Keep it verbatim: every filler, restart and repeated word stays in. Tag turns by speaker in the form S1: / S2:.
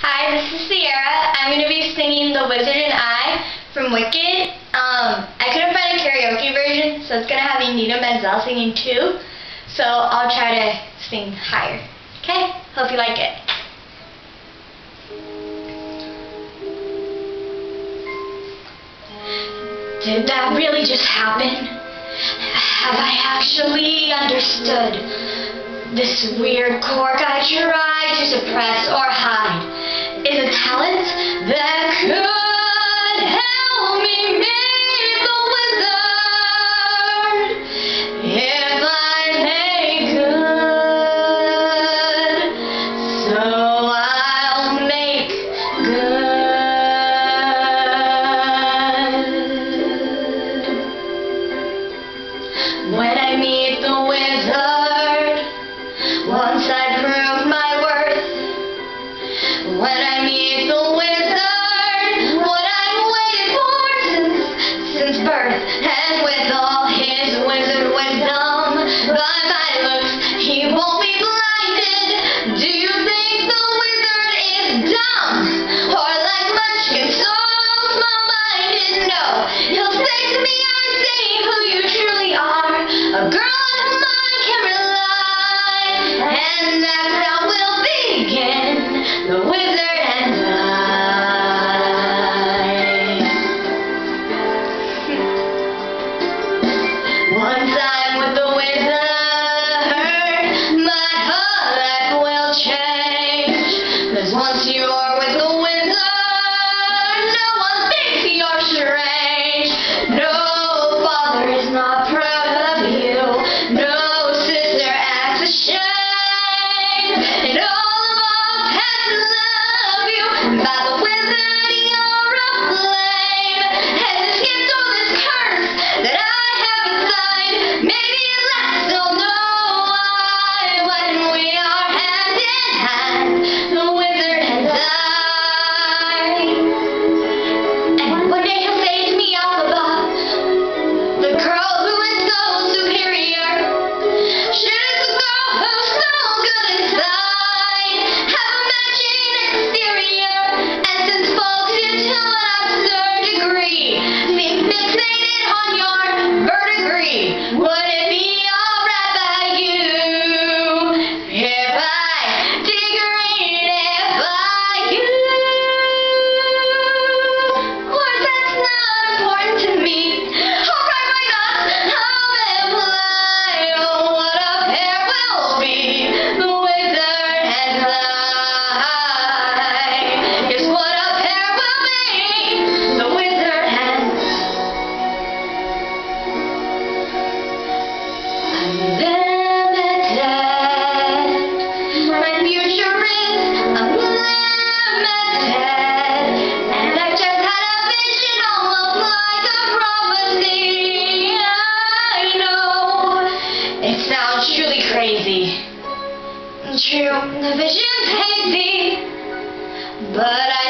S1: Hi, this is Sierra. I'm going to be singing The Wizard and I from Wicked. Um, I couldn't find a karaoke version, so it's going to have Anita Menzel singing too. So I'll try to sing higher. Okay? Hope you like it. Did that really just happen? Have I actually understood? This weird quirk I try to suppress or hide is a talent that could help me meet the wizard if I make good. So I'll make good. When I meet the wizard, once I prove my worth, when I meet the wizard, what I've waited for since, since birth, and with all his wizard wisdom, by my looks, he won't be blinded. Do you think the wizard is dumb, or like Munchkin, so small-minded? No, he'll say to me, I see who you truly are, a girl on whom I can rely. And that's how we'll begin, the wizard and I. Once I'm with the wizard, my whole life will change. 'Cause once you're with the wizard, no one thinks you're strange. No father is not proud of you. No sister acts ashamed. And all of our pets love you. By the wizard, you're aflame. Has escaped all this curse that I have assigned. Maybe at last they'll know why when we are hand in hand, the wizard and I. And one day he'll say to me up above, the girl who is so superior, she's the girl who's so good inside. Have a matching exterior, and since folks you to an absurd degree seem fixated on your verdigris, would it be alright by you if I degrade it by you? Of course that's not important to me. I'll write my knots, I'll imply, oh what a pair we'll be, the wizard and I. Yes, what a pair we'll be, the wizard and unlimited. My future is unlimited, and I just had a vision almost like a prophecy. I know it sounds truly crazy. True, the vision's hazy, but I